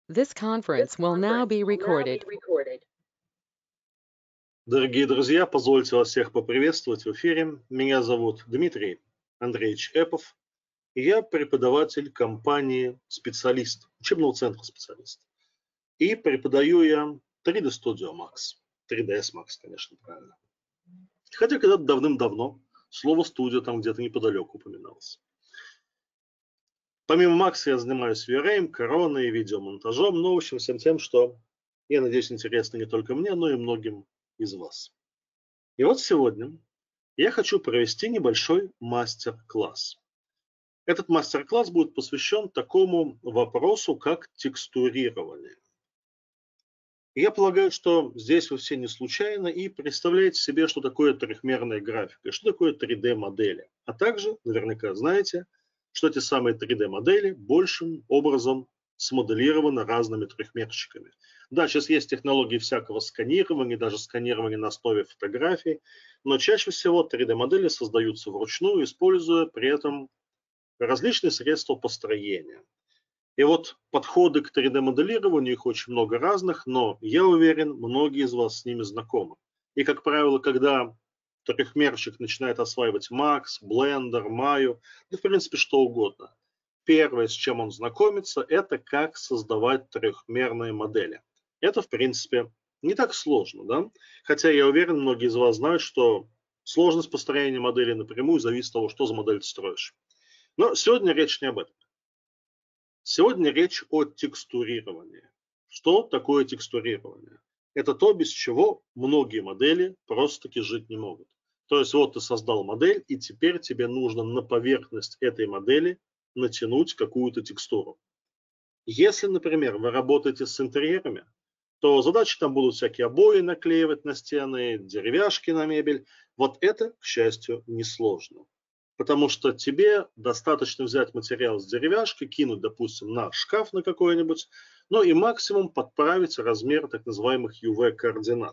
This conference will now be recorded. Дорогие друзья, позвольте вас всех поприветствовать в эфире. Меня зовут Дмитрий Андреевич Эпов, и я преподаватель компании «Специалист», учебного центра «Специалист». И преподаю я 3D Studio Max, 3ds Max, конечно, правильно. Хотя когда-то давным-давно слово «студио» там где-то неподалеку упоминалось. Помимо Макса я занимаюсь VRAM, короной, видеомонтажом, в общем, всем тем, что, я надеюсь, интересно не только мне, но и многим из вас. И вот сегодня я хочу провести небольшой мастер-класс. Этот мастер-класс будет посвящен такому вопросу, как текстурирование. Я полагаю, что здесь вы все не случайно и представляете себе, что такое трехмерная графика, что такое 3D-модели. А также наверняка знаете, что эти самые 3D-модели большим образом смоделированы разными трехмерщиками. Да, сейчас есть технологии всякого сканирования, даже сканирования на основе фотографий, но чаще всего 3D-модели создаются вручную, используя при этом различные средства построения. И вот подходы к 3D-моделированию, их очень много разных, но я уверен, многие из вас с ними знакомы. И, как правило, когда трехмерщик начинает осваивать Max, Blender, Maya, да, в принципе, что угодно, первое, с чем он знакомится, это как создавать трехмерные модели. Это, в принципе, не так сложно, да? Хотя я уверен, многие из вас знают, что сложность построения модели напрямую зависит от того, что за модель ты строишь. Но сегодня речь не об этом. Сегодня речь о текстурировании. Что такое текстурирование? Это то, без чего многие модели просто-таки жить не могут. То есть вот ты создал модель, и теперь тебе нужно на поверхность этой модели натянуть какую-то текстуру. Если, например, вы работаете с интерьерами, то задачи там будут всякие обои наклеивать на стены, деревяшки на мебель. Вот это, к счастью, несложно. Потому что тебе достаточно взять материал с деревяшки, кинуть, допустим, на шкаф на какой-нибудь, ну и максимум подправить размер так называемых UV-координат.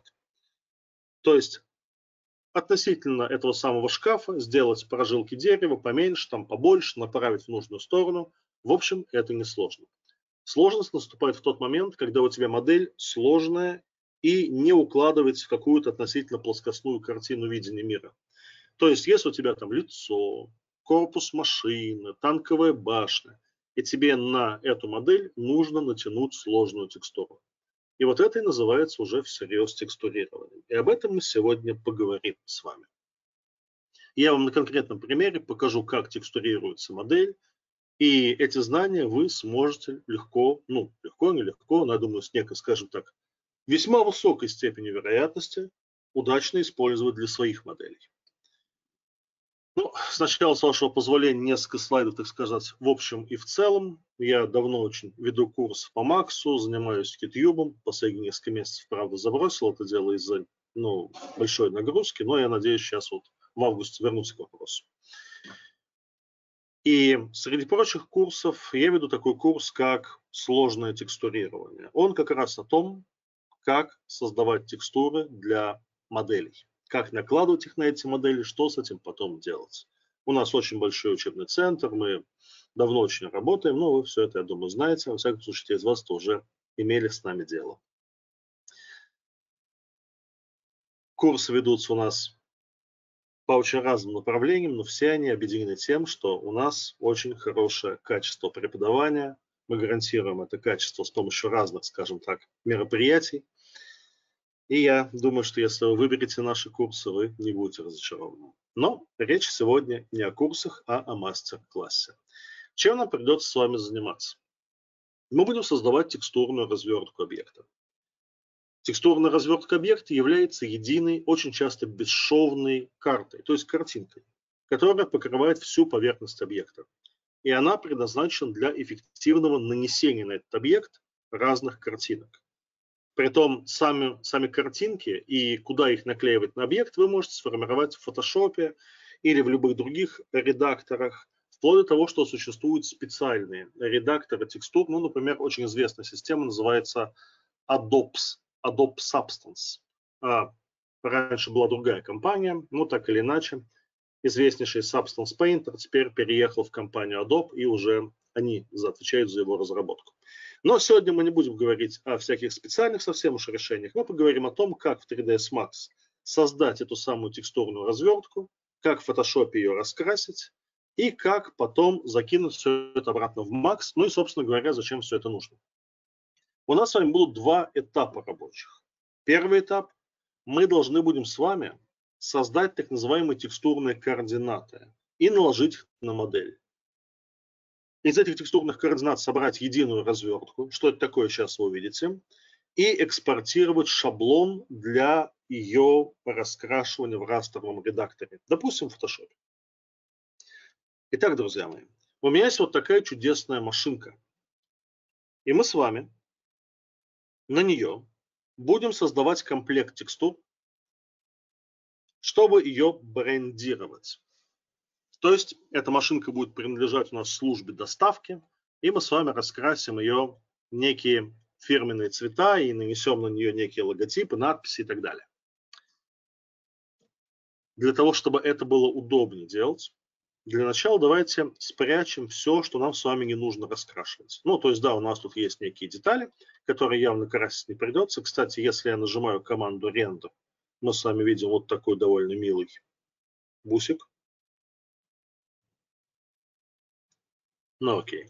То есть относительно этого самого шкафа сделать прожилки дерева поменьше, там побольше, направить в нужную сторону. В общем, это несложно. Сложность наступает в тот момент, когда у тебя модель сложная и не укладывается в какую-то относительно плоскостную картину видения мира. То есть, если у тебя там лицо, корпус машины, танковая башня, и тебе на эту модель нужно натянуть сложную текстуру. И вот это и называется уже всерьез текстурированием. И об этом мы сегодня поговорим с вами. Я вам на конкретном примере покажу, как текстурируется модель, и эти знания вы сможете легко, нелегко, но я думаю, с некой, скажем так, весьма высокой степенью вероятности удачно использовать для своих моделей. Ну, сначала, с вашего позволения, несколько слайдов, так сказать, в общем и в целом. Я давно очень веду курс по Максу, занимаюсь Китьюбом. Последние несколько месяцев, правда, забросил это дело из-за большой нагрузки, но я надеюсь сейчас вот в августе вернуться к вопросу. И среди прочих курсов я веду такой курс, как сложное текстурирование. Он как раз о том, как создавать текстуры для моделей, как накладывать их на эти модели, что с этим потом делать. У нас очень большой учебный центр, мы давно очень работаем, но вы все это, я думаю, знаете, во всяком случае, те из вас, кто уже имели с нами дело. Курсы ведутся у нас по очень разным направлениям, но все они объединены тем, что у нас очень хорошее качество преподавания. Мы гарантируем это качество с помощью разных, скажем так, мероприятий. И я думаю, что если вы выберете наши курсы, вы не будете разочарованы. Но речь сегодня не о курсах, а о мастер-классе. Чем нам придется с вами заниматься? Мы будем создавать текстурную развертку объекта. Текстурная развертка объекта является единой, очень часто бесшовной картой, то есть картинкой, которая покрывает всю поверхность объекта. И она предназначена для эффективного нанесения на этот объект разных картинок. Притом сами картинки и куда их наклеивать на объект вы можете сформировать в фотошопе или в любых других редакторах, вплоть до того, что существуют специальные редакторы текстур. Ну, например, очень известная система называется Adobe Substance. Раньше была другая компания, но так или иначе, известнейший Substance Painter теперь переехал в компанию Adobe и уже они отвечают за его разработку. Но сегодня мы не будем говорить о всяких специальных совсем уж решениях. Мы поговорим о том, как в 3ds Max создать эту самую текстурную развертку, как в Photoshop ее раскрасить и как потом закинуть все это обратно в Max. Ну и, собственно говоря, зачем все это нужно. У нас с вами будут два этапа рабочих. Первый этап. Мы должны будем с вами создать так называемые текстурные координаты и наложить их на модель. Из этих текстурных координат собрать единую развертку, что это такое, сейчас вы увидите, и экспортировать шаблон для ее раскрашивания в растровом редакторе, допустим, в Photoshop. Итак, друзья мои, у меня есть вот такая чудесная машинка, и мы с вами на нее будем создавать комплект текстур, чтобы ее брендировать. То есть эта машинка будет принадлежать у нас службе доставки, и мы с вами раскрасим ее некие фирменные цвета и нанесем на нее некие логотипы, надписи и так далее. Для того, чтобы это было удобнее делать, для начала давайте спрячем все, что нам с вами не нужно раскрашивать. Ну, то есть, да, у нас тут есть некие детали, которые явно красить не придется. Кстати, если я нажимаю команду Render, мы с вами видим вот такой довольно милый бусик. Ну, окей.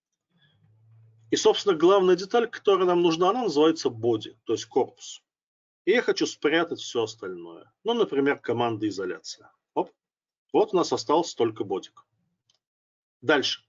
И, собственно, главная деталь, которая нам нужна, она называется body, то есть корпус. И я хочу спрятать все остальное. Ну, например, команда изоляция. Оп. Вот у нас остался только бодик. Дальше.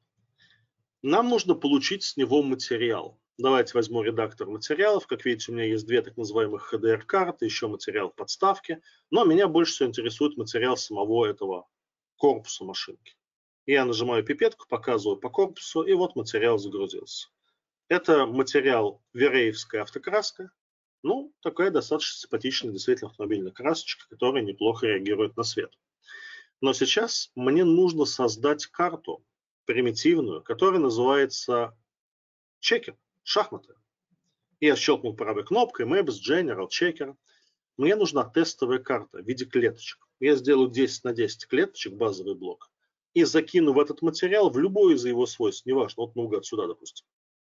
Нам нужно получить с него материал. Давайте возьму редактор материалов. Как видите, у меня есть две так называемых HDR-карты, еще материал подставки. Но меня больше всего интересует материал самого этого корпуса машинки. Я нажимаю пипетку, показываю по корпусу, и вот материал загрузился. Это материал вереевская автокраска. Ну, такая достаточно симпатичная действительно автомобильная красочка, которая неплохо реагирует на свет. Но сейчас мне нужно создать карту примитивную, которая называется чекер, шахматы. Я щелкнул правой кнопкой Maps, General, Checker. Мне нужна тестовая карта в виде клеточек. Я сделаю 10 на 10 клеточек, базовый блок, и закину в этот материал в любое из его свойств, неважно, вот наугад сюда, допустим.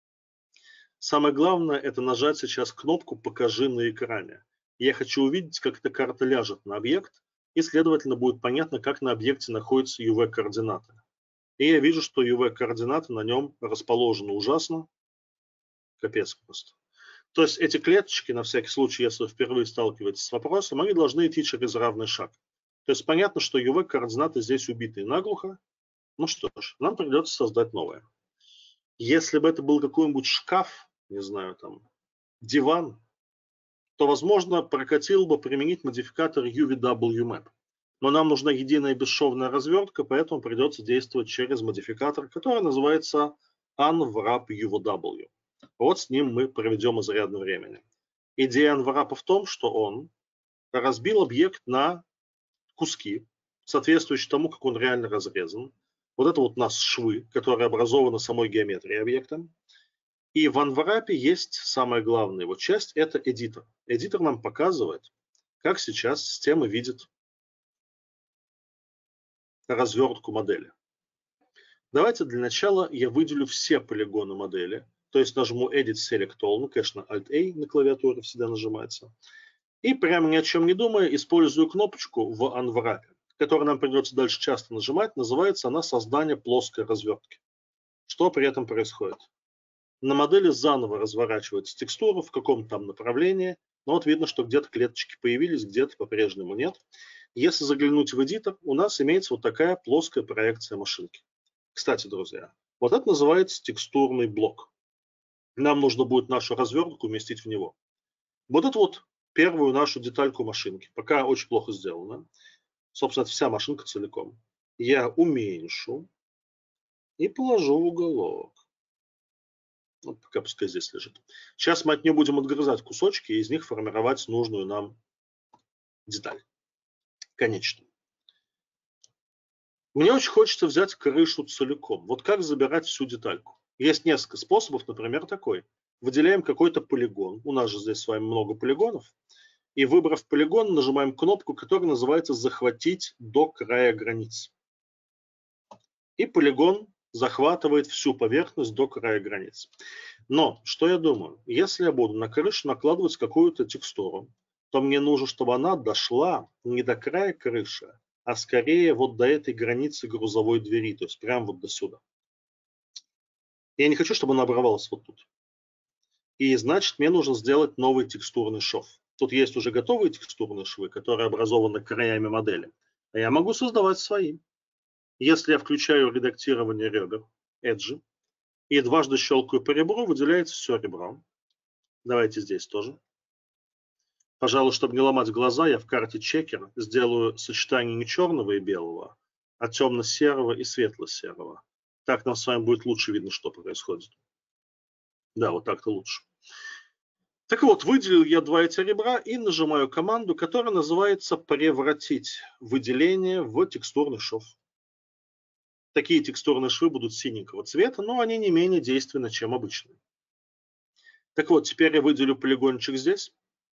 Самое главное, это нажать сейчас кнопку «Покажи на экране». Я хочу увидеть, как эта карта ляжет на объект, и, следовательно, будет понятно, как на объекте находятся UV-координаты. И я вижу, что UV-координаты на нем расположены ужасно. Капец просто. То есть эти клеточки, на всякий случай, если вы впервые сталкиваетесь с вопросом, они должны идти через равный шаг. То есть понятно, что UV-координаты здесь убиты наглухо. Ну что ж, нам придется создать новое. Если бы это был какой-нибудь шкаф, не знаю, там, диван, то, возможно, прокатил бы применить модификатор UVW-Map. Но нам нужна единая бесшовная развертка, поэтому придется действовать через модификатор, который называется Unwrap UVW. Вот с ним мы проведем изрядно времени. Идея Unwrap в том, что он разбил объект на куски, соответствующие тому, как он реально разрезан. Вот это вот у нас швы, которые образованы самой геометрией объекта. И в Unwrap есть самая главная его часть, это эдитор. Эдитор нам показывает, как сейчас система видит развертку модели. Давайте для начала я выделю все полигоны модели, то есть нажму Edit Select All, ну, конечно, Alt-A на клавиатуре всегда нажимается. И прямо ни о чем не думая, использую кнопочку в Unwrap, которую нам придется дальше часто нажимать, называется она «Создание плоской развертки». Что при этом происходит? На модели заново разворачивается текстура в каком-то там направлении, но вот видно, что где-то клеточки появились, где-то по-прежнему нет. Если заглянуть в эдитор, у нас имеется вот такая плоская проекция машинки. Кстати, друзья, вот это называется текстурный блок. Нам нужно будет нашу развертку уместить в него. Вот это вот первую нашу детальку машинки. Пока очень плохо сделано. Собственно, это вся машинка целиком. Я уменьшу и положу в уголок. Вот пока пускай здесь лежит. Сейчас мы от нее будем отгрызать кусочки и из них формировать нужную нам деталь. Конечно. Мне очень хочется взять крышу целиком. Вот как забирать всю детальку? Есть несколько способов, например, такой. Выделяем какой-то полигон. У нас же здесь с вами много полигонов. И выбрав полигон, нажимаем кнопку, которая называется «Захватить до края границ». И полигон захватывает всю поверхность до края границ. Но, что я думаю, если я буду на крышу накладывать какую-то текстуру, то мне нужно, чтобы она дошла не до края крыши, а скорее вот до этой границы грузовой двери, то есть прямо вот до сюда. Я не хочу, чтобы она оборвалась вот тут. И значит, мне нужно сделать новый текстурный шов. Тут есть уже готовые текстурные швы, которые образованы краями модели. А я могу создавать свои. Если я включаю редактирование ребер, эджи, и дважды щелкаю по ребру, выделяется все ребро. Давайте здесь тоже. Пожалуй, чтобы не ломать глаза, я в карте чекер сделаю сочетание не черного и белого, а темно-серого и светло-серого. Так нам с вами будет лучше видно, что происходит. Да, вот так-то лучше. Так вот, выделил я два эти ребра и нажимаю команду, которая называется «Превратить выделение в текстурный шов». Такие текстурные швы будут синенького цвета, но они не менее действенны, чем обычные. Так вот, теперь я выделю полигончик здесь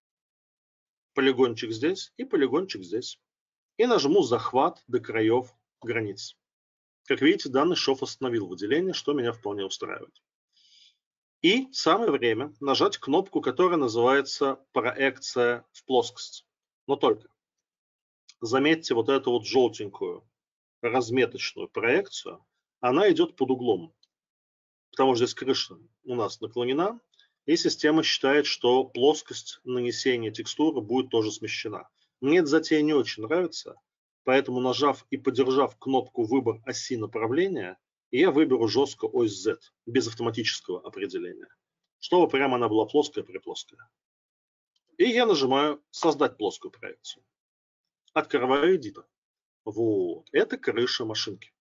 и полигончик здесь. И нажму «Захват до краев границ». Как видите, данный шов остановил выделение, что меня вполне устраивает. И самое время нажать кнопку, которая называется «Проекция в плоскость». Но только заметьте вот эту вот желтенькую разметочную проекцию, она идет под углом, потому что здесь крыша у нас наклонена, и система считает, что плоскость нанесения текстуры будет тоже смещена. Мне эта затея не очень нравится, поэтому нажав и подержав кнопку «Выбор оси направления», я выберу жестко ось Z, без автоматического определения, чтобы прямо она была плоская-приплоская. И я нажимаю «Создать плоскую проекцию». Открываю эдитор. Вот, это крыша машинки.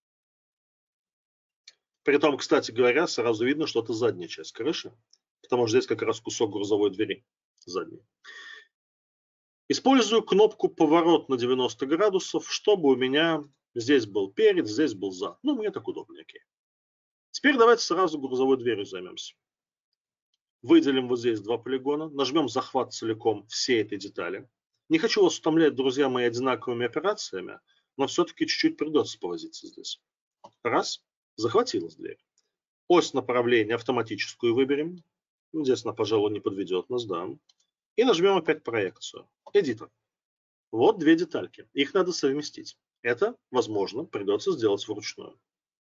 Притом, кстати говоря, сразу видно, что это задняя часть крыши, потому что здесь как раз кусок грузовой двери задней. Использую кнопку «Поворот на 90 градусов», чтобы у меня здесь был перед, здесь был зад. Ну, мне так удобнее. Окей. Теперь давайте сразу грузовой дверью займемся. Выделим вот здесь два полигона, нажмем «Захват целиком всей этой детали». Не хочу вас утомлять, друзья мои, одинаковыми операциями, но все-таки чуть-чуть придется повозиться здесь. Раз. Захватилась дверь. Ось направления автоматическую выберем. Здесь она, пожалуй, не подведет нас, да. И нажмем опять проекцию. Эдитор. Вот две детальки. Их надо совместить. Это, возможно, придется сделать вручную.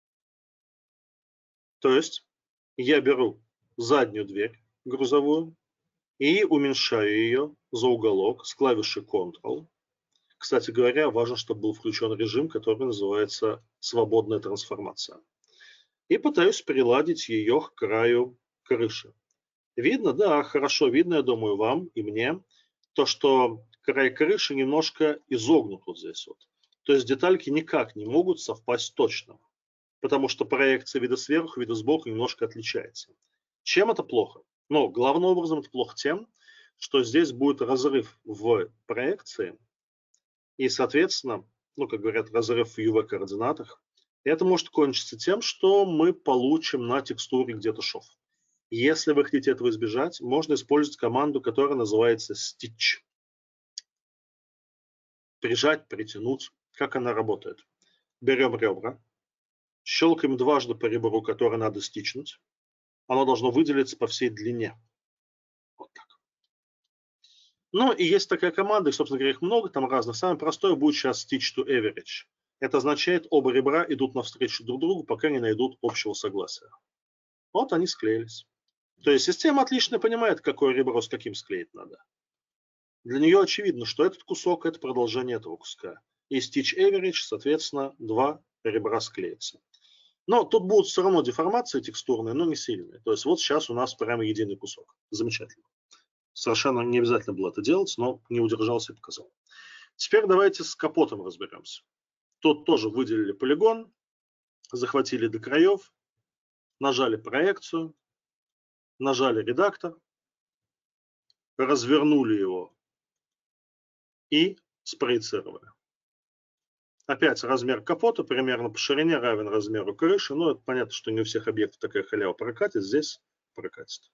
То есть я беру заднюю дверь грузовую и уменьшаю ее за уголок с клавишей Ctrl. Кстати говоря, важно, чтобы был включен режим, который называется «Свободная трансформация». И пытаюсь приладить ее к краю крыши. Видно? Да, хорошо видно, я думаю, вам и мне, то, что край крыши немножко изогнут вот здесь вот. То есть детальки никак не могут совпасть точно, потому что проекция вида сверху, вида сбоку немножко отличается. Чем это плохо? Ну, главным образом это плохо тем, что здесь будет разрыв в проекции и, соответственно, ну, как говорят, разрыв в UV-координатах. Это может кончиться тем, что мы получим на текстуре где-то шов. Если вы хотите этого избежать, можно использовать команду, которая называется Stitch. Прижать, притянуть. Как она работает? Берем ребра, щелкаем дважды по ребру, которое надо стичнуть. Оно должно выделиться по всей длине. Вот так. Ну и есть такая команда, и, собственно говоря, их много, там разных. Самое простое будет сейчас Stitch to Average. Это означает, оба ребра идут навстречу друг другу, пока не найдут общего согласия. Вот они склеились. То есть система отлично понимает, какое ребро с каким склеить надо. Для нее очевидно, что этот кусок – это продолжение этого куска. И Stitch Average, соответственно, два ребра склеятся. Но тут будут все равно деформации текстурные, но не сильные. То есть вот сейчас у нас прямо единый кусок. Замечательно. Совершенно не обязательно было это делать, но не удержался и показал. Теперь давайте с капотом разберемся. Тут тоже выделили полигон, захватили до краев, нажали проекцию, нажали редактор, развернули его и спроецировали. Опять размер капота примерно по ширине равен размеру крыши. Но это понятно, что не у всех объектов такая халява прокатит. Здесь прокатит.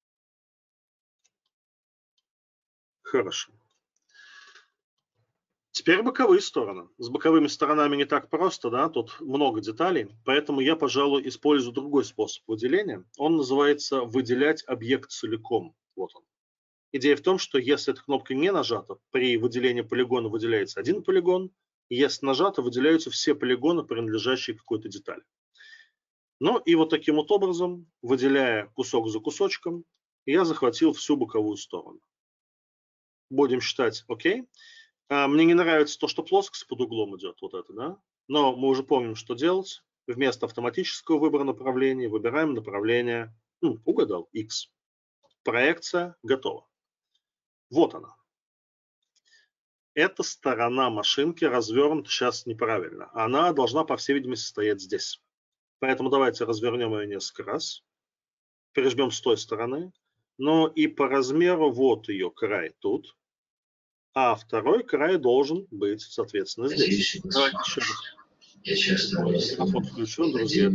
Хорошо. Теперь боковые стороны. С боковыми сторонами не так просто, да, тут много деталей, поэтому я, пожалуй, использую другой способ выделения. Он называется «выделять объект целиком». Вот он. Идея в том, что если эта кнопка не нажата, при выделении полигона выделяется один полигон, и если нажата, выделяются все полигоны, принадлежащие какой-то детали. Ну и вот таким вот образом, выделяя кусок за кусочком, я захватил всю боковую сторону. Будем считать окей. Мне не нравится то, что плоскость под углом идет, вот это, да? Но мы уже помним, что делать. Вместо автоматического выбора направления выбираем направление, угадал, X. Проекция готова. Вот она. Эта сторона машинки развернута сейчас неправильно. Она должна, по всей видимости, стоять здесь. Поэтому давайте развернем ее несколько раз. Пережмем с той стороны. Ну и по размеру вот ее край тут. А второй край должен быть, соответственно, здесь. Давайте еще раз. Я часто Микрофон включен, друзья.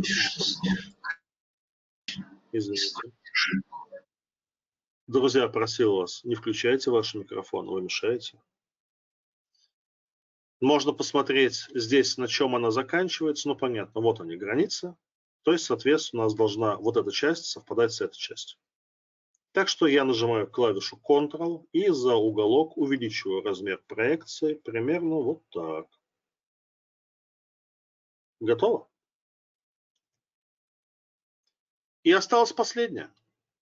Извините. Друзья, просил вас, не включайте ваш микрофон, вы мешаете. Можно посмотреть здесь, на чем она заканчивается. Ну, понятно, вот они, границы. То есть, соответственно, у нас должна вот эта часть совпадать с этой частью. Так что я нажимаю клавишу Ctrl и за уголок увеличиваю размер проекции примерно вот так. Готово? И осталось последнее.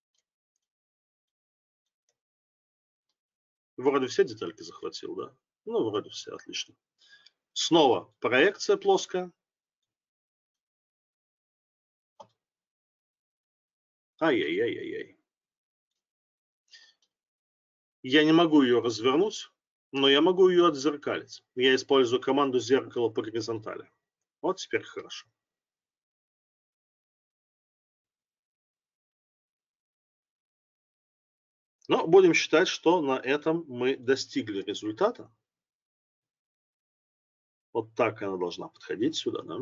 Вроде все детальки захватил, да? Ну, вроде все, отлично. Снова проекция плоская. Ай-яй-яй-яй-яй. Я не могу ее развернуть, но я могу ее отзеркалить. Я использую команду зеркало по горизонтали. Вот теперь хорошо. Но будем считать, что на этом мы достигли результата. Вот так она должна подходить сюда, да?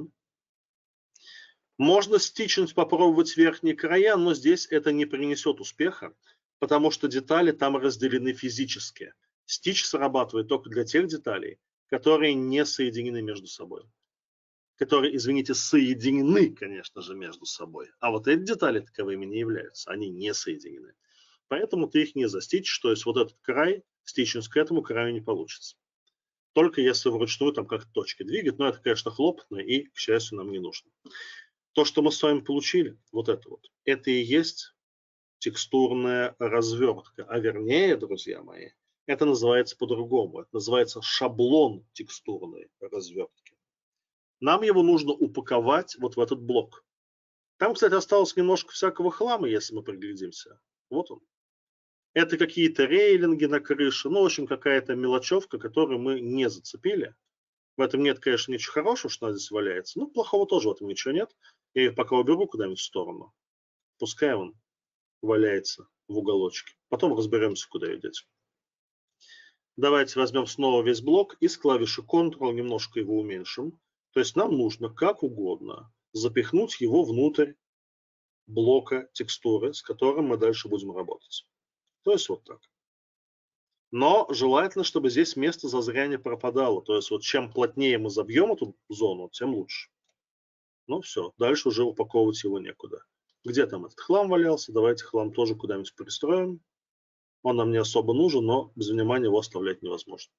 Можно стичнуть, попробовать верхние края, но здесь это не принесет успеха, потому что детали там разделены физически. Стич срабатывает только для тех деталей, которые не соединены между собой. Которые, извините, соединены, конечно же, между собой. А вот эти детали таковыми не являются, они не соединены. Поэтому ты их не застичишь, то есть вот этот край стичнуть к этому краю не получится. Только если вручную там как-то точки двигать, но это, конечно, хлопотно и, к счастью, нам не нужно. То, что мы с вами получили, вот, это и есть текстурная развертка. А вернее, друзья мои, это называется по-другому. Это называется шаблон текстурной развертки. Нам его нужно упаковать вот в этот блок. Там, кстати, осталось немножко всякого хлама, если мы приглядимся. Вот он. Это какие-то рейлинги на крыше, ну, в общем, какая-то мелочевка, которую мы не зацепили. В этом нет, конечно, ничего хорошего, что она здесь валяется. Ну, плохого тоже в этом ничего нет. Я ее пока уберу куда-нибудь в сторону. Пускай он валяется в уголочке. Потом разберемся, куда ее деть. Давайте возьмем снова весь блок и с клавиши Ctrl немножко его уменьшим. То есть нам нужно как угодно запихнуть его внутрь блока текстуры, с которым мы дальше будем работать. То есть вот так. Но желательно, чтобы здесь место зазря не пропадало. То есть вот чем плотнее мы забьем эту зону, тем лучше. Ну все, дальше уже упаковывать его некуда. Где там этот хлам валялся? Давайте хлам тоже куда-нибудь пристроим. Он нам не особо нужен, но без внимания его оставлять невозможно.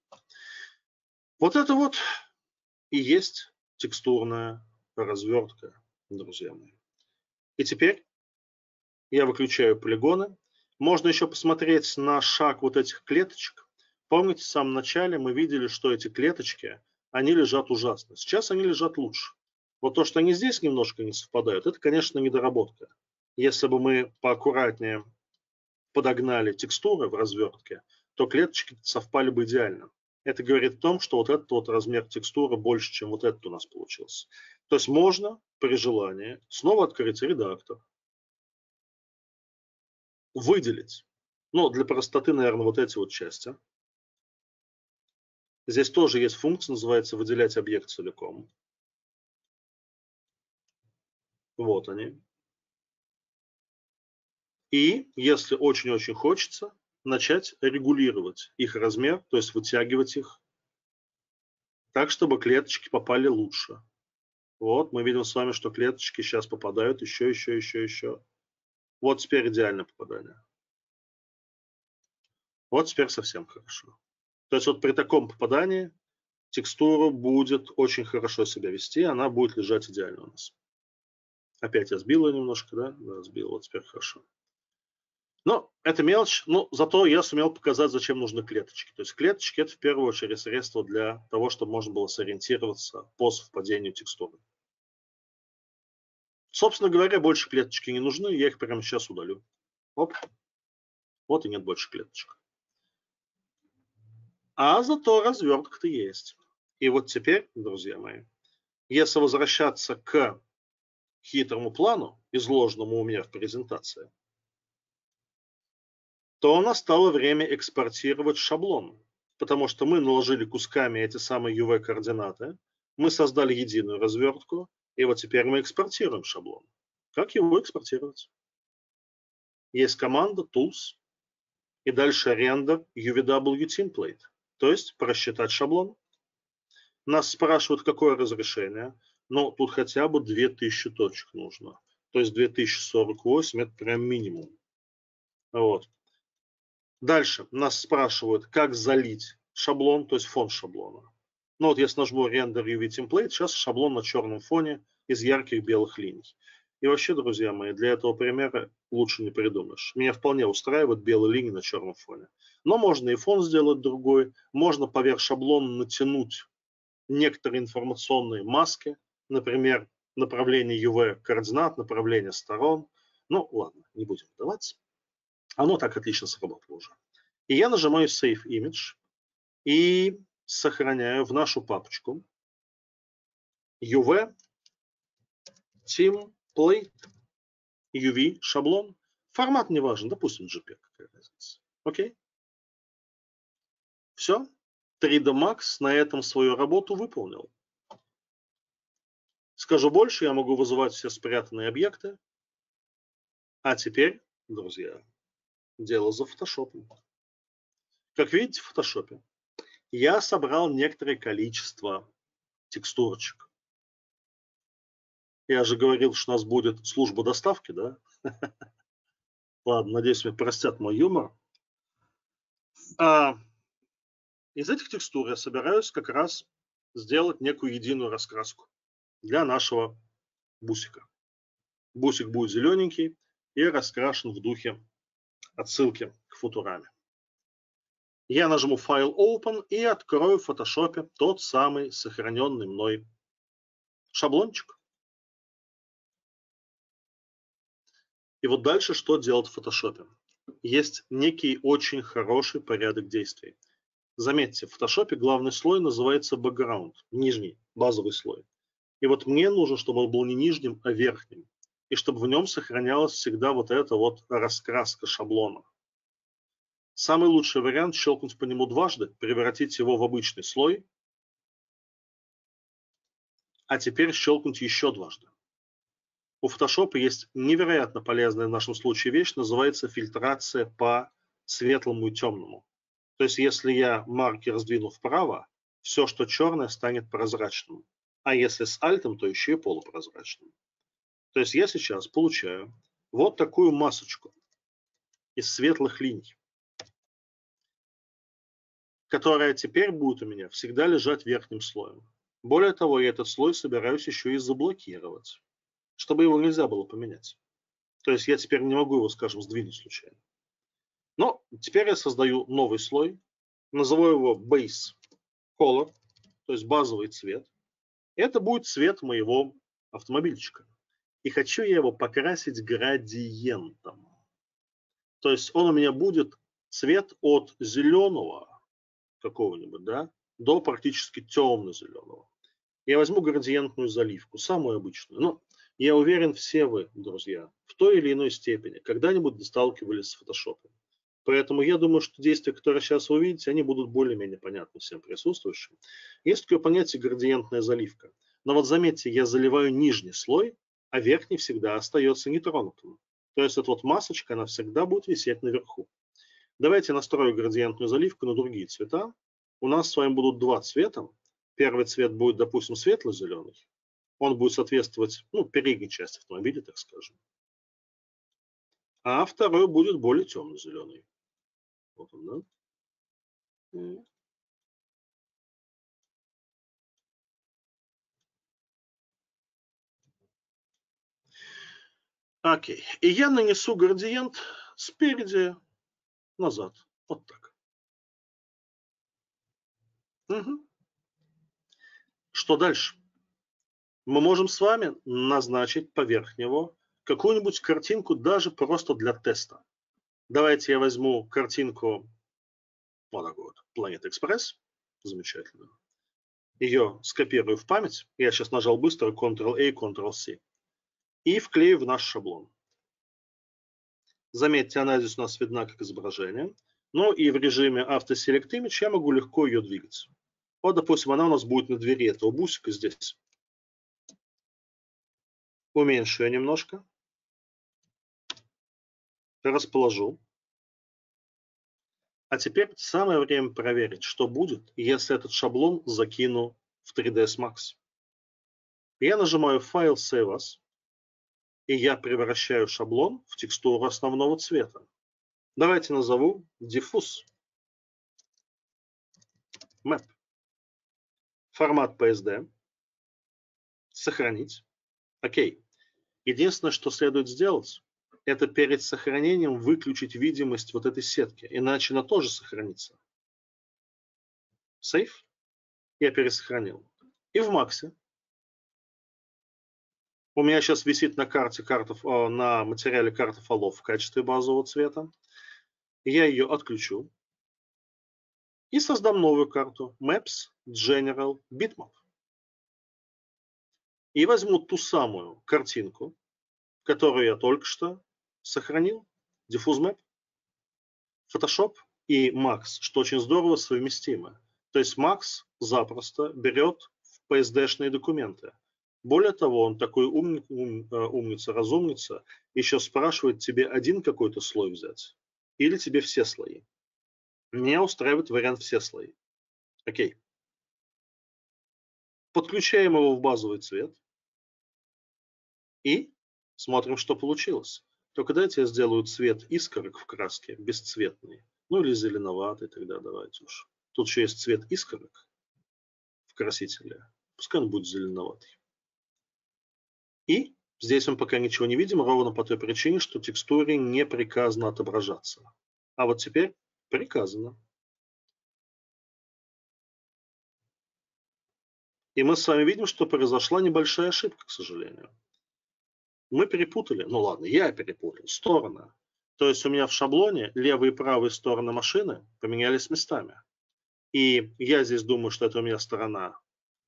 Вот это вот и есть текстурная развертка, друзья мои. И теперь я выключаю полигоны. Можно еще посмотреть на шаг вот этих клеточек. Помните, в самом начале мы видели, что эти клеточки, они лежат ужасно. Сейчас они лежат лучше. Вот то, что они здесь немножко не совпадают, это, конечно, недоработка. Если бы мы поаккуратнее подогнали текстуры в развертке, то клеточки совпали бы идеально. Это говорит о том, что вот этот вот размер текстуры больше, чем вот этот у нас получился. То есть можно при желании снова открыть редактор, выделить, ну, для простоты, наверное, вот эти вот части. Здесь тоже есть функция, называется выделять объект целиком. Вот они. И, если очень-очень хочется, начать регулировать их размер, то есть вытягивать их так, чтобы клеточки попали лучше. Вот, мы видим с вами, что клеточки сейчас попадают еще. Вот теперь идеальное попадание. Вот теперь совсем хорошо. То есть вот при таком попадании текстура будет очень хорошо себя вести, она будет лежать идеально у нас. Опять я сбил ее немножко, да? Да, сбил, вот теперь хорошо. Но это мелочь, но зато я сумел показать, зачем нужны клеточки. То есть клеточки – это в первую очередь средство для того, чтобы можно было сориентироваться по совпадению текстуры. Собственно говоря, больше клеточки не нужны, я их прямо сейчас удалю. Оп. Вот и нет больше клеточек. А зато развертка-то есть. И вот теперь, друзья мои, если возвращаться к хитрому плану, изложенному у меня в презентации, то настало время экспортировать шаблон. Потому что мы наложили кусками эти самые UV-координаты, мы создали единую развертку, и вот теперь мы экспортируем шаблон. Как его экспортировать? Есть команда Tools, и дальше render UVW template, то есть просчитать шаблон. Нас спрашивают, какое разрешение, но тут хотя бы 2000 точек нужно. То есть 2048 это прям минимум. Вот. Дальше нас спрашивают, как залить шаблон, то есть фон шаблона. Ну вот если нажму Render UV Template, сейчас шаблон на черном фоне из ярких белых линий. И вообще, друзья мои, для этого примера лучше не придумаешь. Меня вполне устраивают белые линии на черном фоне. Но можно и фон сделать другой, можно поверх шаблона натянуть некоторые информационные маски, например, направление UV-координат, направление сторон. Ну ладно, не будем вдаваться. Оно так отлично сработало уже. И я нажимаю Save Image и сохраняю в нашу папочку UV Template UV шаблон. Формат не важен, допустим JPEG, какая разница. Окей? Все. 3D Max на этом свою работу выполнил. Скажу больше, я могу вызывать все спрятанные объекты. А теперь, друзья, дело за фотошопом. Как видите в фотошопе, я собрал некоторое количество текстурочек. Я же говорил, что у нас будет служба доставки, да? Ладно, надеюсь, мне простят мой юмор. Из этих текстур я собираюсь как раз сделать некую единую раскраску для нашего бусика. Бусик будет зелененький и раскрашен в духе отсылки к Футураме. Я нажму File Open и открою в фотошопе тот самый сохраненный мной шаблончик. И вот дальше что делать в фотошопе? Есть некий очень хороший порядок действий. Заметьте, в фотошопе главный слой называется background, нижний, базовый слой. И вот мне нужно, чтобы он был не нижним, а верхним. И чтобы в нем сохранялась всегда вот эта вот раскраска шаблона. Самый лучший вариант – щелкнуть по нему дважды, превратить его в обычный слой, а теперь щелкнуть еще дважды. У Photoshop есть невероятно полезная в нашем случае вещь, называется фильтрация по светлому и темному. То есть если я маркер сдвину вправо, все, что черное, станет прозрачным. А если с альтом, то еще и полупрозрачным. То есть я сейчас получаю вот такую масочку из светлых линий, которая теперь будет у меня всегда лежать верхним слоем. Более того, я этот слой собираюсь еще и заблокировать, чтобы его нельзя было поменять. То есть я теперь не могу его, скажем, сдвинуть случайно. Но теперь я создаю новый слой, назову его Base Color, то есть базовый цвет. Это будет цвет моего автомобильчика. И хочу я его покрасить градиентом. То есть он у меня будет цвет от зеленого какого-нибудь, да, до практически темно-зеленого. Я возьму градиентную заливку, самую обычную. Но я уверен, все вы, друзья, в той или иной степени когда-нибудь сталкивались с фотошопом. Поэтому я думаю, что действия, которые сейчас вы видите, они будут более-менее понятны всем присутствующим. Есть такое понятие градиентная заливка. Но вот заметьте, я заливаю нижний слой, а верхний всегда остается нетронутым. То есть эта вот масочка, она всегда будет висеть наверху. Давайте настрою градиентную заливку на другие цвета. У нас с вами будут два цвета. первый цвет будет, допустим, светло-зеленый. Он будет соответствовать, ну, передней части автомобиля, так скажем. А второй будет более темно-зеленый. Вот он, да? Окей. И я нанесу градиент спереди назад. Вот так. Угу. Что дальше? Мы можем с вами назначить поверх него какую-нибудь картинку даже просто для теста. Давайте я возьму картинку вот такой вот, Planet Express. Замечательно. Ее скопирую в память. Я сейчас нажал быстро Ctrl-A, Ctrl-C. И вклею в наш шаблон. Заметьте, она здесь у нас видна как изображение. Но и в режиме Auto Select Image я могу легко ее двигать. Вот, допустим, она у нас будет на двери этого бусика здесь. Уменьшу ее немножко. Расположу. А теперь самое время проверить, что будет, если этот шаблон закину в 3ds Max. Я нажимаю файл Save As, и я превращаю шаблон в текстуру основного цвета. Давайте назову Diffuse Map. Формат PSD. Сохранить. Окей. Единственное, что следует сделать, это перед сохранением выключить видимость вот этой сетки, иначе она тоже сохранится. Save. Я пересохранил. И в Максе у меня сейчас висит на на материале карта фолов в качестве базового цвета. Я ее отключу и создам новую карту Maps General Bitmap. И возьму ту самую картинку, которую я только что сохранил, Diffuse Map. Photoshop и Max, что очень здорово, совместимо. То есть Max запросто берет в PSD-шные документы. Более того, он такой умница, разумница, еще спрашивает тебе один какой-то слой взять или тебе все слои. Меня устраивает вариант все слои. Окей. Подключаем его в базовый цвет и смотрим, что получилось. Только дайте я сделаю цвет искорок в краске, бесцветный. Ну или зеленоватый тогда давайте уж. Тут еще есть цвет искорок в красителе. Пускай он будет зеленоватый. И здесь мы пока ничего не видим, ровно по той причине, что текстуре не приказано отображаться. А вот теперь приказано. И мы с вами видим, что произошла небольшая ошибка, к сожалению. Мы перепутали, ну ладно, я перепутал, стороны. То есть у меня в шаблоне левые и правые стороны машины поменялись местами. И я здесь думаю, что это у меня сторона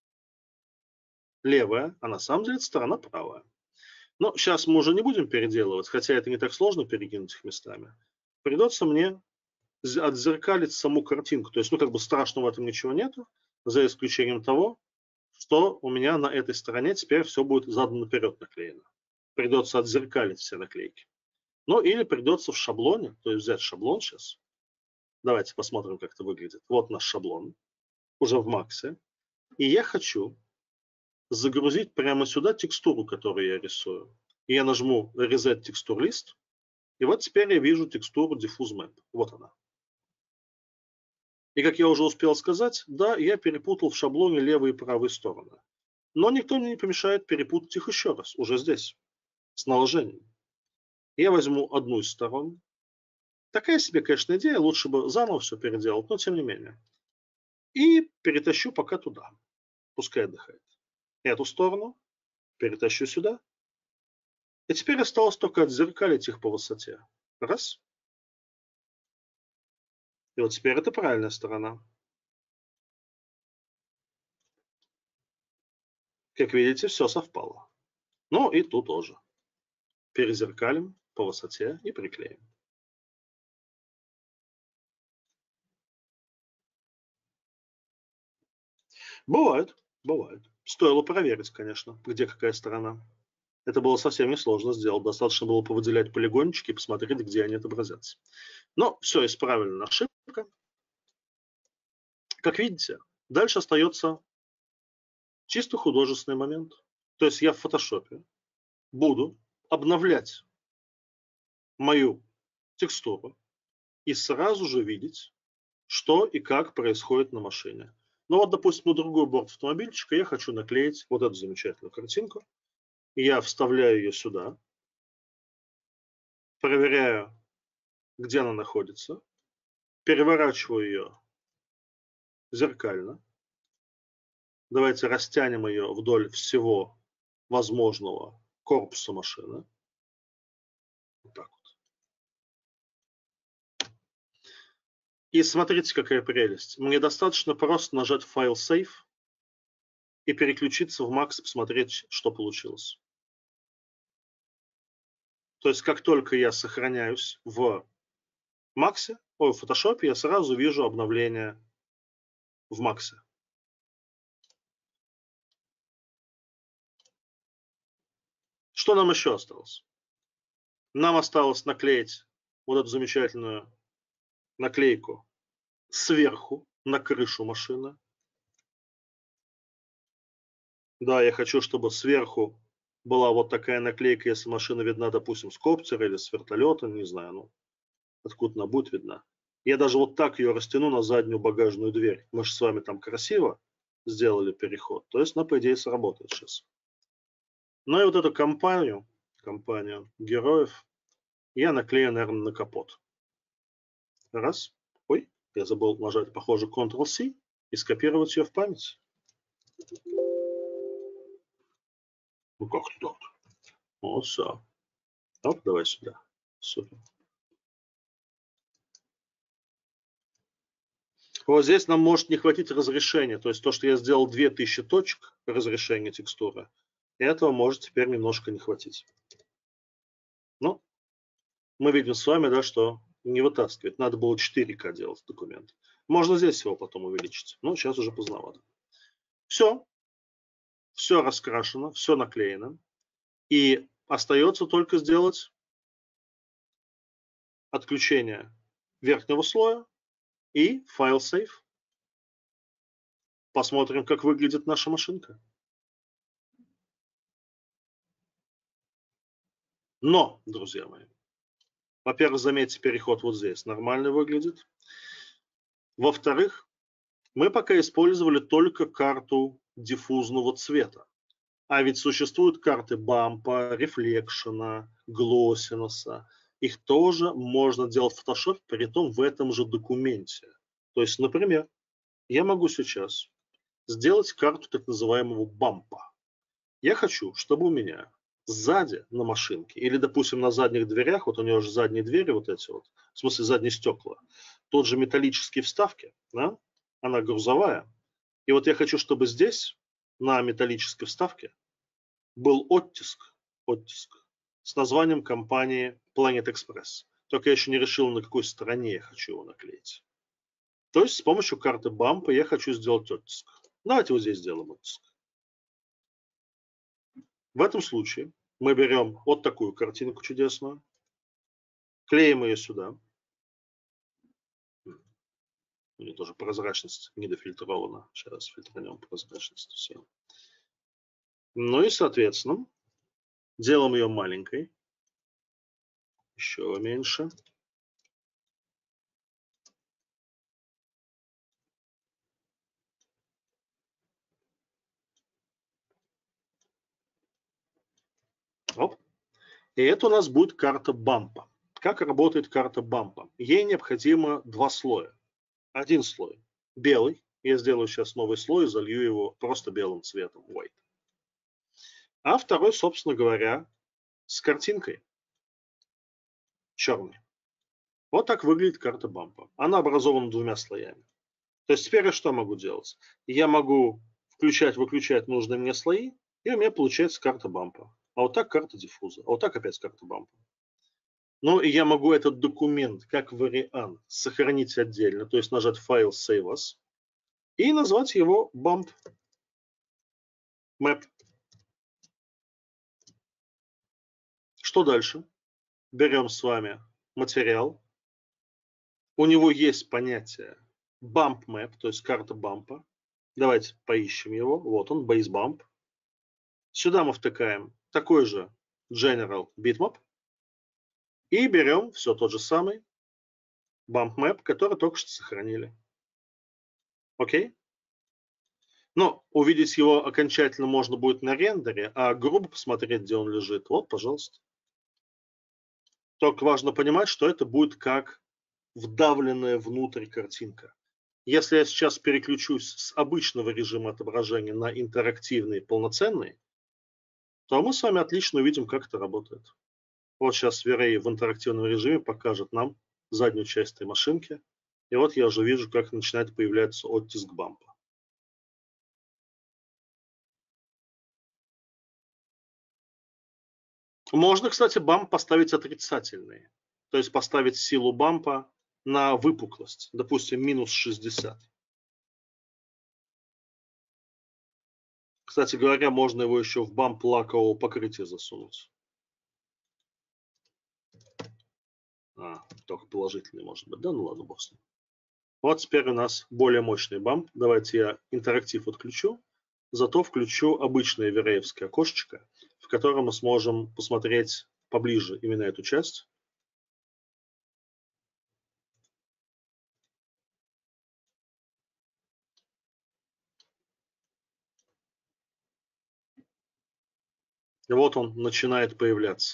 левая, а на самом деле это сторона правая. Но сейчас мы уже не будем переделывать, хотя это не так сложно перекинуть их местами. Придется мне отзеркалить саму картинку. То есть, ну, как бы страшного в этом ничего нету, за исключением того, что у меня на этой стороне теперь все будет задом наперед наклеено. Придется отзеркалить все наклейки. Ну, или придется в шаблоне, то есть взять шаблон сейчас. Давайте посмотрим, как это выглядит. Вот наш шаблон, уже в Максе. И я хочу загрузить прямо сюда текстуру, которую я рисую. И я нажму Reset Texture List. И вот теперь я вижу текстуру Diffuse Map. Вот она. И как я уже успел сказать, да, я перепутал в шаблоне левые и правые стороны. Но никто мне не помешает перепутать их еще раз, уже здесь, с наложением. Я возьму одну из сторон. Такая себе, конечно, идея, лучше бы заново все переделать, но тем не менее. И перетащу пока туда. Пускай отдыхает. Эту сторону перетащу сюда. И теперь осталось только отзеркалить их по высоте. Раз. И вот теперь это правильная сторона. Как видите, все совпало. Ну и тут тоже. Перезеркалим по высоте и приклеим. Бывает, бывает. Стоило проверить, конечно, где какая сторона. Это было совсем несложно сделать. Достаточно было повыделять полигончики и посмотреть, где они отобразятся. Но все исправлена ошибка. Как видите, дальше остается чисто художественный момент. То есть я в фотошопе буду обновлять мою текстуру и сразу же видеть, что и как происходит на машине. Ну вот, допустим, на другой борт автомобильчика я хочу наклеить вот эту замечательную картинку. И я вставляю ее сюда, проверяю, где она находится, переворачиваю ее зеркально. Давайте растянем ее вдоль всего возможного корпуса машины. Вот так вот. И смотрите, какая прелесть. Мне достаточно просто нажать файл Save и переключиться в Max и посмотреть, что получилось. То есть, как только я сохраняюсь в Max, в Photoshop, я сразу вижу обновление в Max. Что нам еще осталось? Нам осталось наклеить вот эту замечательную наклейку сверху на крышу машины. Да, я хочу, чтобы сверху была вот такая наклейка, если машина видна, допустим, с коптера или с вертолета, не знаю, ну, откуда она будет видна. Я даже вот так ее растяну на заднюю багажную дверь. Мы же с вами там красиво сделали переход. То есть она, по идее, сработает сейчас. Ну и вот эту компанию героев, я наклею, наверное, на капот. Раз. Ой, я забыл нажать, похоже, Ctrl-C и скопировать ее в память. Ну как тут? Вот все. Оп, давай сюда. Супер. Вот здесь нам может не хватить разрешения. То есть то, что я сделал 2000 точек разрешения текстуры, этого может теперь немножко не хватить. Ну, мы видим с вами, да, что не вытаскивает. Надо было 4К делать документ. Можно здесь его потом увеличить. Но сейчас уже поздновато. Все. Все раскрашено, все наклеено. И остается только сделать отключение верхнего слоя и файл Save. Посмотрим, как выглядит наша машинка. Но, друзья мои, во-первых, заметьте, переход вот здесь нормально выглядит. Во-вторых, мы пока использовали только карту диффузного цвета. А ведь существуют карты бампа, рефлекшена, глоссинуса. Их тоже можно делать в Photoshop, притом в этом же документе. То есть, например, я могу сейчас сделать карту так называемого бампа. Я хочу, чтобы у меня сзади на машинке, или, допустим, на задних дверях, вот у нее же задние двери вот эти вот, в смысле задние стекла, тот же металлические вставки, да? Она грузовая. И вот я хочу, чтобы здесь, на металлической вставке, был оттиск с названием компании Planet Express. Только я еще не решил, на какой стороне я хочу его наклеить. То есть с помощью карты бампа я хочу сделать оттиск. Давайте вот здесь сделаем оттиск. В этом случае мы берем вот такую картинку чудесную, клеим ее сюда. У нее тоже прозрачность недофильтрована. Сейчас фильтранем прозрачность. Все. Ну и, соответственно, делаем ее маленькой. Еще меньше. Оп. И это у нас будет карта бампа. Как работает карта бампа? Ей необходимо два слоя. Один слой белый. Я сделаю сейчас новый слой и залью его просто белым цветом. White. А второй, собственно говоря, с картинкой. Черный. Вот так выглядит карта бампа. Она образована двумя слоями. То есть теперь я что могу делать? Я могу включать-выключать нужные мне слои, и у меня получается карта бампа. А вот так карта диффуза. А вот так опять карта бампа. Ну и я могу этот документ как вариант сохранить отдельно, то есть нажать файл Save As и назвать его Bump Map. Что дальше? Берем с вами материал. У него есть понятие Bump Map, то есть карта бампа. Давайте поищем его. Вот он, Base Bump. Сюда мы втыкаем такой же General Bitmap. И берем все тот же самый Bump Map, который только что сохранили. Окей? Но увидеть его окончательно можно будет на рендере, а грубо посмотреть, где он лежит. Вот, пожалуйста. Только важно понимать, что это будет как вдавленная внутрь картинка. Если я сейчас переключусь с обычного режима отображения на интерактивный, полноценный, то мы с вами отлично увидим, как это работает. Вот сейчас V-Ray в интерактивном режиме покажет нам заднюю часть этой машинки. И вот я уже вижу, как начинает появляться оттиск бампа. Можно, кстати, бамп поставить отрицательный. То есть поставить силу бампа на выпуклость. Допустим, минус 60. Кстати говоря, можно его еще в бамп лакового покрытия засунуть. Только положительный может быть. Да, ну ладно, бог с ним. Вот теперь у нас более мощный бамп. Давайте я интерактив отключу. Зато включу обычное V-Ray-евское окошечко, в котором мы сможем посмотреть поближе именно эту часть. И вот он начинает появляться.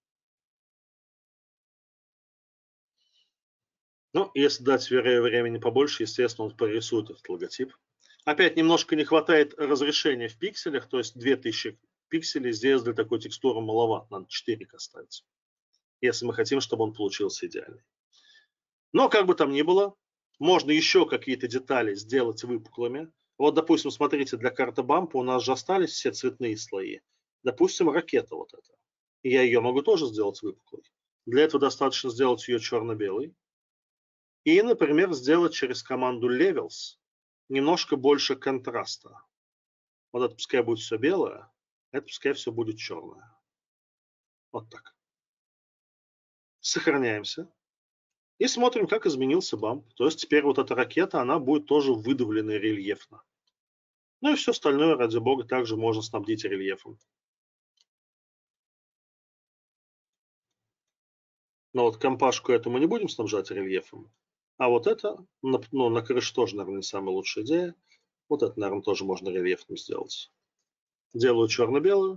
Ну, если дать V-Ray времени побольше, естественно, он прорисует этот логотип. Опять немножко не хватает разрешения в пикселях, то есть 2000 пикселей здесь для такой текстуры маловато, надо 4К ставить, если мы хотим, чтобы он получился идеальный. Но как бы там ни было, можно еще какие-то детали сделать выпуклыми. Вот, допустим, смотрите, для карты бампа у нас же остались все цветные слои. Допустим, ракета вот эта. Я ее могу тоже сделать выпуклой. Для этого достаточно сделать ее черно-белой. И, например, сделать через команду Levels немножко больше контраста. Вот это пускай будет все белое, это пускай все будет черное. Вот так. Сохраняемся. И смотрим, как изменился бамп. То есть теперь вот эта ракета, она будет тоже выдавлена рельефно. Ну и все остальное, ради бога, также можно снабдить рельефом. Но вот компашку эту мы не будем снабжать рельефом. А вот это, ну, на крыше тоже, наверное, не самая лучшая идея. Вот это, наверное, тоже можно рельефным сделать. Делаю черно-белую.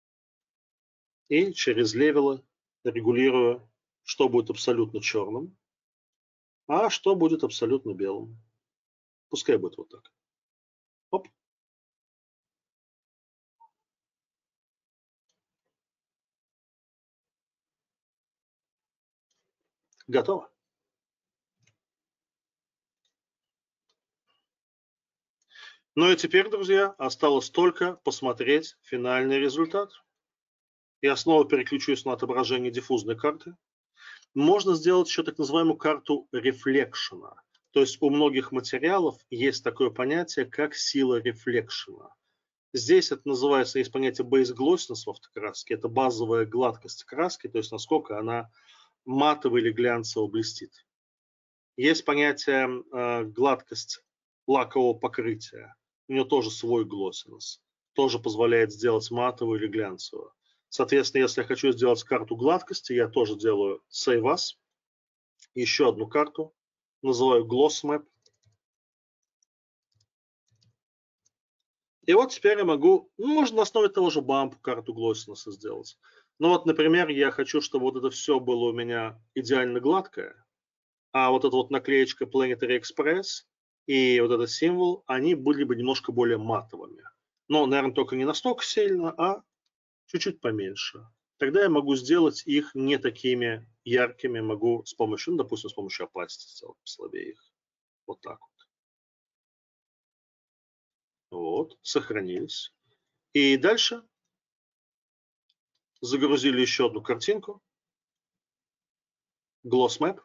И через левелы регулирую, что будет абсолютно черным, а что будет абсолютно белым. Пускай будет вот так. Оп. Готово. Ну и теперь, друзья, осталось только посмотреть финальный результат. Я снова переключусь на отображение диффузной карты. Можно сделать еще так называемую карту рефлекшена. То есть у многих материалов есть такое понятие, как сила рефлекшена. Здесь это называется, есть понятие base glossiness в автокраске. Это базовая гладкость краски, то есть насколько она матово или глянцево блестит. Есть понятие гладкость лакового покрытия. У нее тоже свой глоссинес. Тоже позволяет сделать матово или глянцево. Соответственно, если я хочу сделать карту гладкости, я тоже делаю Save As. Еще одну карту. Называю Gloss Map. И вот теперь я могу, можно на основе того же бампа карту глоссинеса сделать. Ну вот, например, я хочу, чтобы вот это все было у меня идеально гладкое, а вот эта вот наклеечка Planetary Express и вот этот символ, они были бы немножко более матовыми. Но, наверное, только не настолько сильно, а чуть-чуть поменьше. Тогда я могу сделать их не такими яркими, могу с помощью, ну, допустим, с помощью opacity сделать послабее их. Вот так вот. Вот, сохранились. И дальше загрузили еще одну картинку. Gloss Map.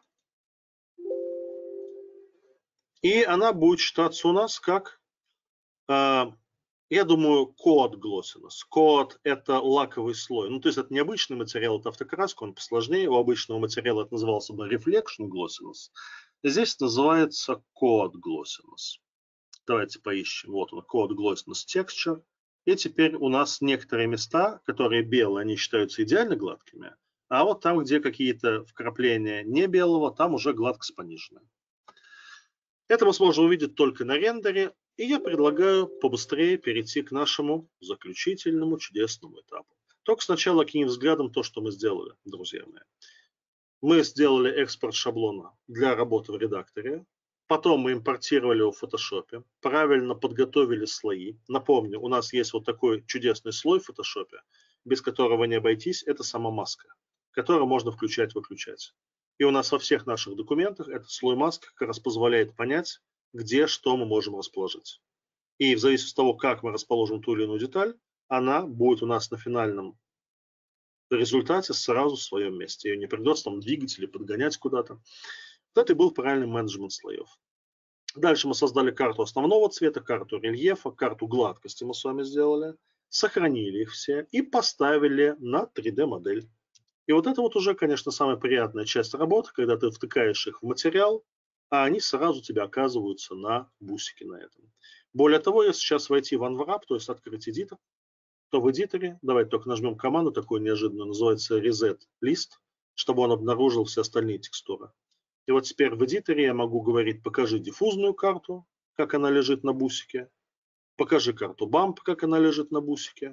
И она будет считаться у нас как, я думаю, код глоссинес. Код – это лаковый слой. Ну, то есть это не обычный материал, это автокраска, он посложнее. У обычного материала это назывался бы reflection glossiness. Здесь называется код glossiness. Давайте поищем. Вот он, Code Glossiness Texture. И теперь у нас некоторые места, которые белые, они считаются идеально гладкими, а вот там, где какие-то вкрапления не белого, там уже гладкость пониженная. Это мы сможем увидеть только на рендере, и я предлагаю побыстрее перейти к нашему заключительному чудесному этапу. Только сначала кинем взглядом то, что мы сделали, друзья мои. Мы сделали экспорт шаблона для работы в редакторе. Потом мы импортировали его в Photoshop, правильно подготовили слои. Напомню, у нас есть вот такой чудесный слой в Photoshop, без которого не обойтись, это сама маска, которую можно включать-выключать. И у нас во всех наших документах этот слой маски как раз позволяет понять, где что мы можем расположить. И в зависимости от того, как мы расположим ту или иную деталь, она будет у нас на финальном результате сразу в своем месте. Ее не придется там двигать или подгонять куда-то. Вот это и был правильный менеджмент слоев. Дальше мы создали карту основного цвета, карту рельефа, карту гладкости мы с вами сделали, сохранили их все и поставили на 3D-модель. И вот это вот уже, конечно, самая приятная часть работы, когда ты втыкаешь их в материал, а они сразу у тебя оказываются на бусике на этом. Более того, если сейчас войти в Unwrap, то есть открыть эдитор, то в эдиторе, давайте только нажмем команду такую неожиданную, называется Reset List, чтобы он обнаружил все остальные текстуры. И вот теперь в эдиторе я могу говорить, покажи диффузную карту, как она лежит на бусике, покажи карту Bump, как она лежит на бусике,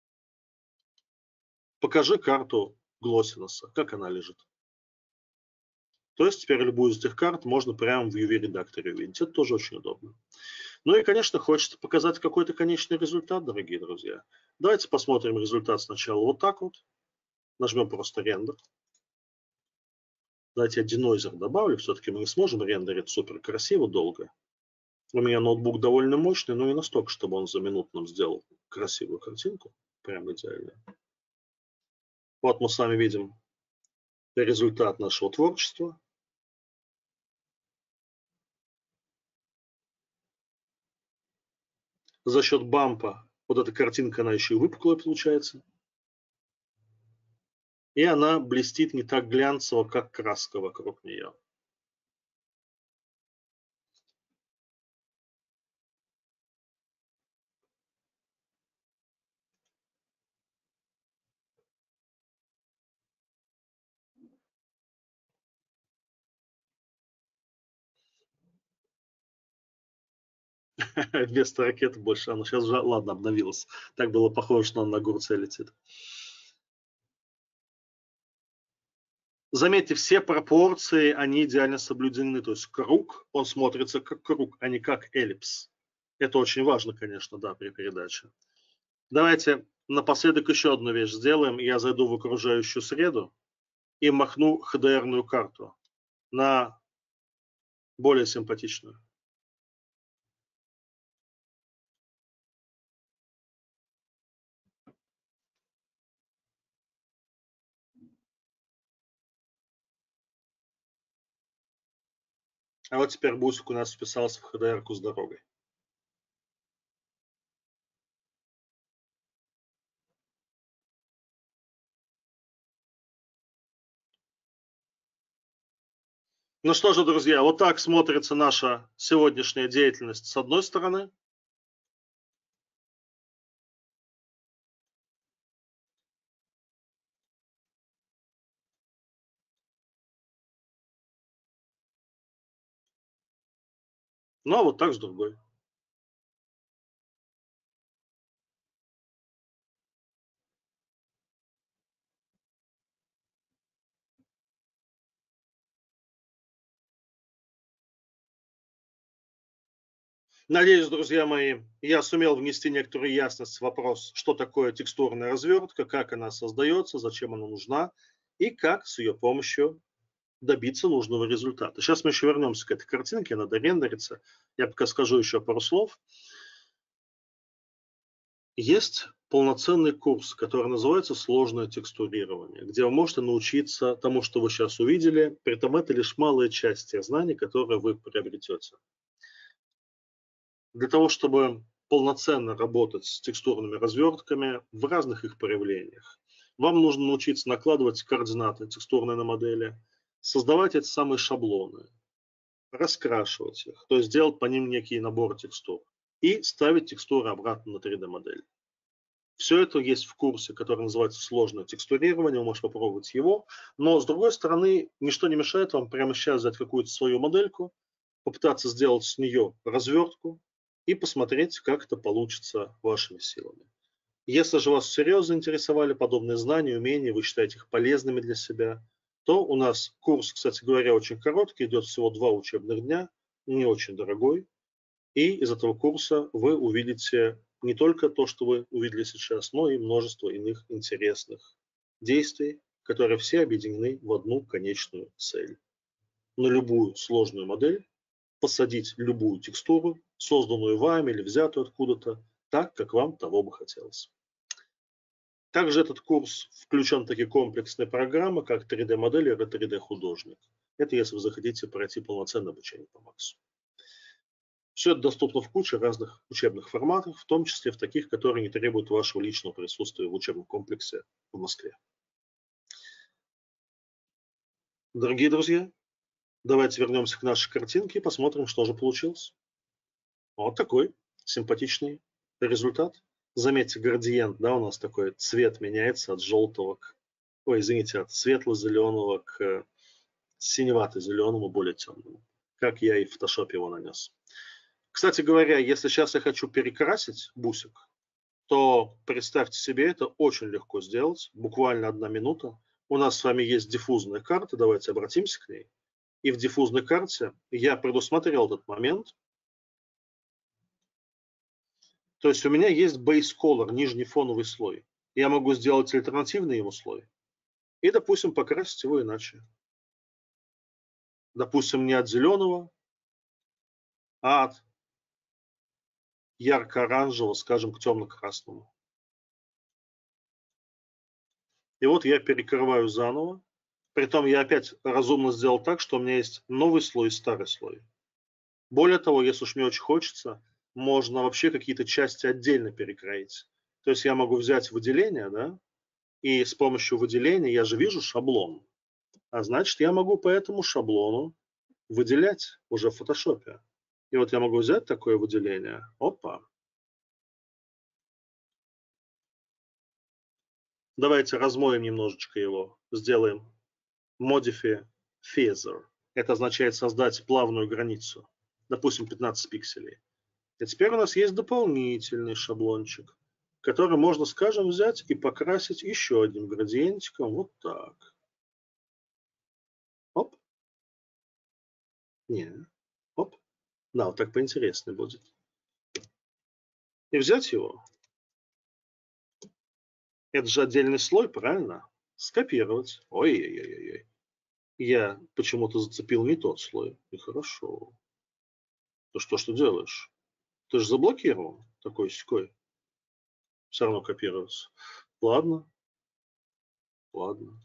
покажи карту Glossiness, как она лежит. То есть теперь любую из этих карт можно прямо в UV-редакторе увидеть. Это тоже очень удобно. Ну и, конечно, хочется показать какой-то конечный результат, дорогие друзья. Давайте посмотрим результат сначала вот так вот. Нажмем просто рендер. Давайте я денойзер добавлю. Все-таки мы не сможем рендерить супер красиво долго. У меня ноутбук довольно мощный, но не настолько, чтобы он за минуту нам сделал красивую картинку. Прям идеально. Вот мы с вами видим результат нашего творчества. За счет бампа вот эта картинка, она еще и выпуклая получается. И она блестит не так глянцево, как краска вокруг нее. Вместо ракеты больше. Оно сейчас же, ладно, обновилось. Так было похоже, что он на огурце летит. Заметьте, все пропорции, они идеально соблюдены. То есть круг, он смотрится как круг, а не как эллипс. Это очень важно, конечно, да, при передаче. Давайте напоследок еще одну вещь сделаем. Я зайду в окружающую среду и махну HDR-ную карту на более симпатичную. А вот теперь бусик у нас вписался в HDR-ку с дорогой. Ну что же, друзья, вот так смотрится наша сегодняшняя деятельность с одной стороны. Ну а вот так с другой. Надеюсь, друзья мои, я сумел внести некоторую ясность в вопрос, что такое текстурная развертка, как она создается, зачем она нужна и как с ее помощью добиться нужного результата. Сейчас мы еще вернемся к этой картинке, она дорендерится. Я пока скажу еще пару слов. Есть полноценный курс, который называется «Сложное текстурирование», где вы можете научиться тому, что вы сейчас увидели, при этом это лишь малая часть тех знаний, которые вы приобретете. Для того, чтобы полноценно работать с текстурными развертками в разных их проявлениях, вам нужно научиться накладывать координаты текстурные на модели, создавать эти самые шаблоны, раскрашивать их, то есть делать по ним некий набор текстур и ставить текстуры обратно на 3D-модель. Все это есть в курсе, который называется «Сложное текстурирование», вы можете попробовать его, но с другой стороны, ничто не мешает вам прямо сейчас взять какую-то свою модельку, попытаться сделать с нее развертку и посмотреть, как это получится вашими силами. Если же вас всерьез заинтересовали подобные знания, умения, вы считаете их полезными для себя, то у нас курс, кстати говоря, очень короткий, идет всего 2 учебных дня, не очень дорогой. И из этого курса вы увидите не только то, что вы увидели сейчас, но и множество иных интересных действий, которые все объединены в одну конечную цель. На любую сложную модель посадить любую текстуру, созданную вами или взятую откуда-то, так, как вам того бы хотелось. Также этот курс включен в такие комплексные программы, как 3D-моделер и 3D-художник. Это если вы захотите пройти полноценное обучение по Максу. Все это доступно в куче разных учебных форматов, в том числе в таких, которые не требуют вашего личного присутствия в учебном комплексе в Москве. Дорогие друзья, давайте вернемся к нашей картинке и посмотрим, что же получилось. Вот такой симпатичный результат. Заметьте, градиент, да, у нас такой цвет меняется от желтого к, ой, извините, от светло-зеленого к синевато-зеленому, более темному, как я и в фотошопе его нанес. Кстати говоря, если сейчас я хочу перекрасить бусик, то представьте себе, это очень легко сделать, буквально 1 минута. У нас с вами есть диффузная карта, давайте обратимся к ней. И в диффузной карте я предусмотрел этот момент. То есть у меня есть base color, нижний фоновый слой. Я могу сделать альтернативный ему слой и, допустим, покрасить его иначе. Допустим, не от зеленого, а от ярко-оранжевого, скажем, к темно-красному. И вот я перекрываю заново. Притом я опять разумно сделал так, что у меня есть новый слой и старый слой. Более того, если уж мне очень хочется, можно вообще какие-то части отдельно перекроить. То есть я могу взять выделение, да, и с помощью выделения я же вижу шаблон. А значит, я могу по этому шаблону выделять уже в фотошопе. И вот я могу взять такое выделение. Опа. Давайте размоем немножечко его. Сделаем Modify Feather. Это означает создать плавную границу. Допустим, 15 пикселей. И теперь у нас есть дополнительный шаблончик, который можно, скажем, взять и покрасить еще одним градиентиком. Вот так. Оп. Не. Оп. Да, вот так поинтереснее будет. И взять его. Это же отдельный слой, правильно? Скопировать. Ой-ой-ой-ой. Я почему-то зацепил не тот слой. Нехорошо. Ты что ж ты делаешь? Ты же заблокировал такой секой. Все равно копируется. Ладно. Ладно.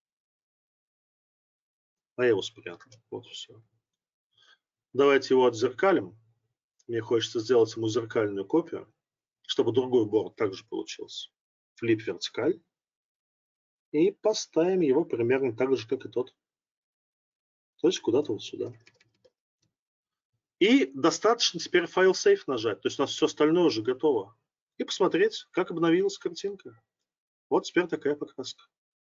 А я его спрятал. Вот все. Давайте его отзеркалим. Мне хочется сделать ему зеркальную копию, чтобы другой борт также получился. Флип вертикаль. И поставим его примерно так же, как и тот. То есть куда-то вот сюда. И достаточно теперь файл Save нажать. То есть у нас все остальное уже готово. И посмотреть, как обновилась картинка. Вот теперь такая покраска.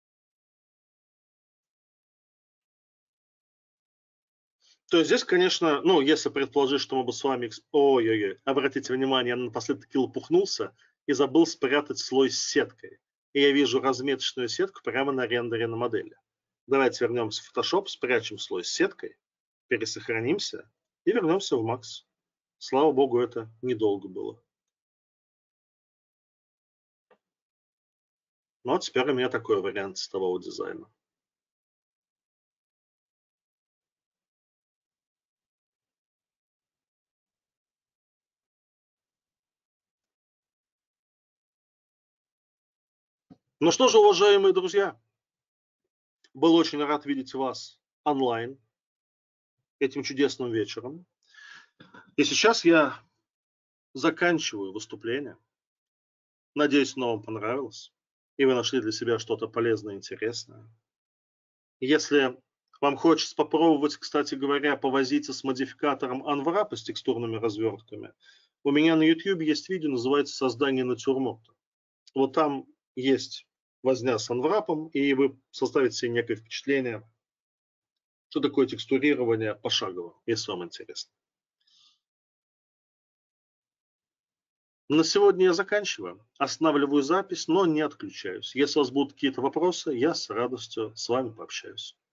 То есть здесь, конечно, ну, если предположить, что мы бы с вами... Ой-ой-ой, обратите внимание, я напоследок таки лопухнулся и забыл спрятать слой с сеткой. И я вижу разметочную сетку прямо на рендере на модели. Давайте вернемся в Photoshop, спрячем слой с сеткой, пересохранимся и вернемся в Max. Слава богу, это недолго было. Ну, а теперь у меня такой вариант цветового дизайна. Ну что же, уважаемые друзья, был очень рад видеть вас онлайн этим чудесным вечером. И сейчас я заканчиваю выступление. Надеюсь, оно вам понравилось, и вы нашли для себя что-то полезное и интересное. Если Вам хочется попробовать, кстати говоря, повозиться с модификатором Unwrap с текстурными развертками? У меня на YouTube есть видео, называется «Создание натюрморта». Вот там есть возня с Unwrap, и вы составите себе некое впечатление, что такое текстурирование пошагово, если вам интересно. На сегодня я заканчиваю. Останавливаю запись, но не отключаюсь. Если у вас будут какие-то вопросы, я с радостью с вами пообщаюсь.